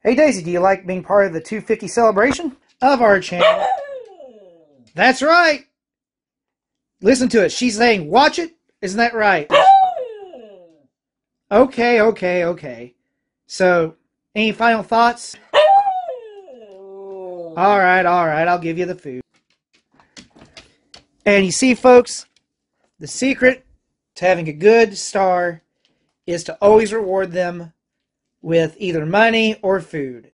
Hey Daisy, do you like being part of the 250 celebration of our channel? That's right! Listen to it. She's saying, watch it. Isn't that right? Okay. So, any final thoughts? Alright, I'll give you the food. And you see, folks, the secret to having a good star is to always reward them with either money or food.